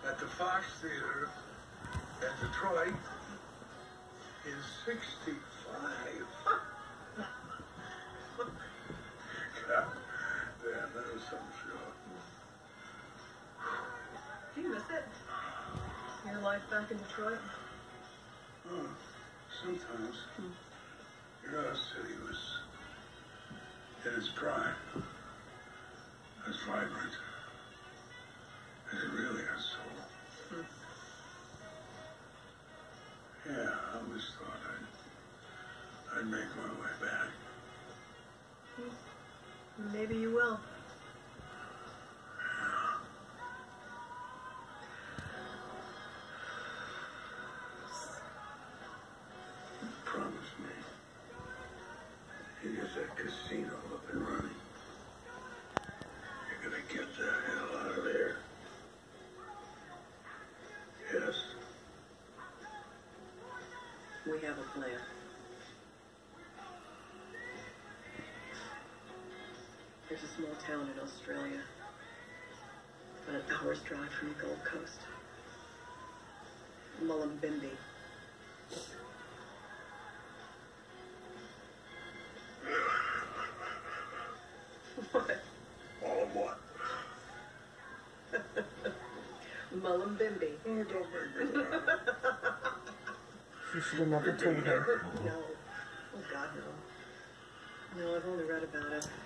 at the Fox Theater in Detroit in '65. God damn, that was some show. Do you miss it? Your life back in Detroit? Oh, sometimes. Your city was in its prime. As vibrant as it really has soul. Yeah, I always thought I'd make my way back. Maybe you will. Promise me. You get that casino up and running. You're gonna get the hell out of there. Yes. We have a plan. There's a small town in Australia, about an hour's drive from the Gold Coast. Mullumbimby. What? All of what? Mullumbimby. Oh, don't make me laugh. You should have never told her. No. Oh, God, no. No, I've only read about it.